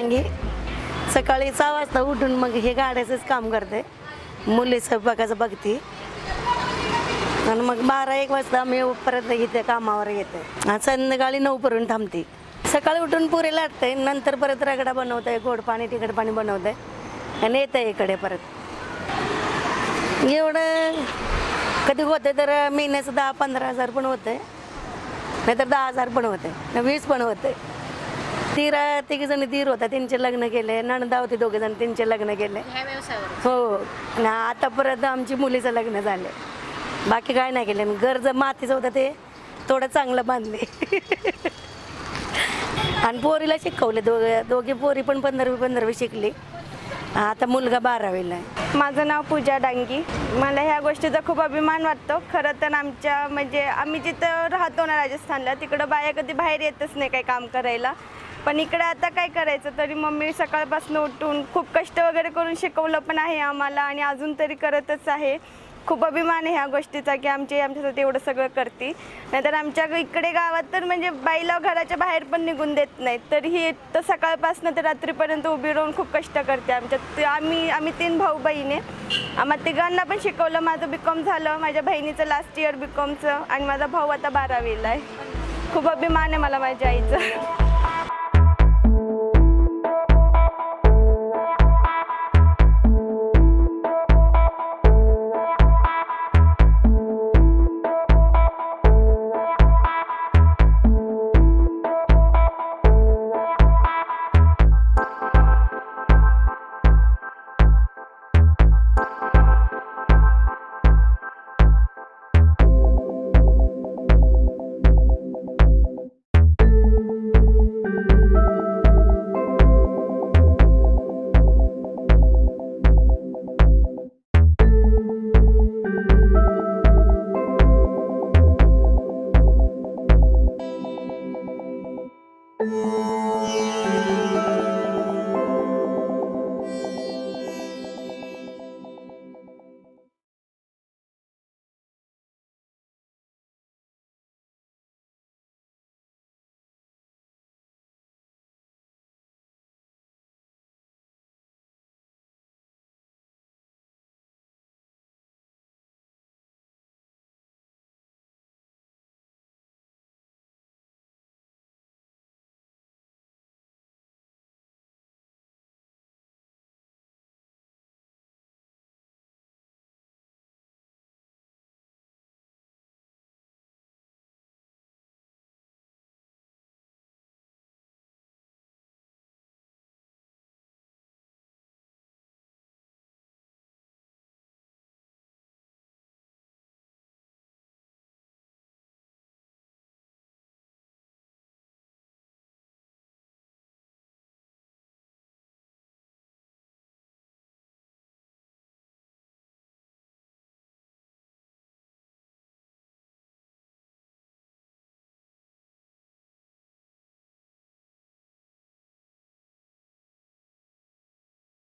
डांगी सकाळी 6 वाजता उठून मग हे गाड्याचंच काम करते, मुली स्वयंपाकाचं बघते आणि मग 12-1 वाजता मी परत इथे कामावर येते आणि संध्याकाळी 9 पर्यंत थांबते. सकाळी उठून पुरे लाटते, नंतर परत रगडा बनवते, गोड पाणी तिखट पाणी बनवते आणि येते इकडे परत. एवढं कधी होते तर महिन्याचं 10-15 हजार पण होते, नाहीतर 10,000 पण होते, 20 पण होते. तिघी दीर होता, त्यांचे लग्न केले, नणदा होते 2 जण, त्यांचे लग्न केले. हो आणि आता परत आमची मुलीचं लग्न झाले, बाकी काय नाही केले. घर जर मातीचं होतं ते थोडं चांगलं बांधले आणि पोरीला शिकवले, दोघी पोरी पण 15वी शिकली. आता मुलगा 12वीला आहे. माझं नाव पूजा डांगी. मला ह्या गोष्टीचा खूप अभिमान वाटतो. खरं तर म्हणजे आम्ही जिथं राहतो ना राजस्थानला, तिकडं बाया कधी बाहेर येतच नाही काही काम करायला. पण इकडे आता काय करायचं, तरी मम्मी सकाळपासून उठून खूप कष्ट वगैरे करून शिकवलं पण आहे आम्हाला आणि अजून तरी करतच आहे. खूप अभिमान आहे ह्या गोष्टीचा की आमच्यासाठी एवढं सगळं करते. नाहीतर आमच्या इकडे गावात तर म्हणजे बाईला घराच्या बाहेर पण निघून देत नाहीत, तरीही तर सकाळपासून तर रात्रीपर्यंत उभी राहून खूप कष्ट करते. आम्ही 3 भाऊ बहीण आहे. आम्हा तिघांना पण शिकवलं. माझं BCom झालं, माझ्या बहिणीचं लास्ट इयर BComचं आणि माझा भाऊ आता 12वीला आहे. खूप अभिमान आहे मला माझ्या आईचं.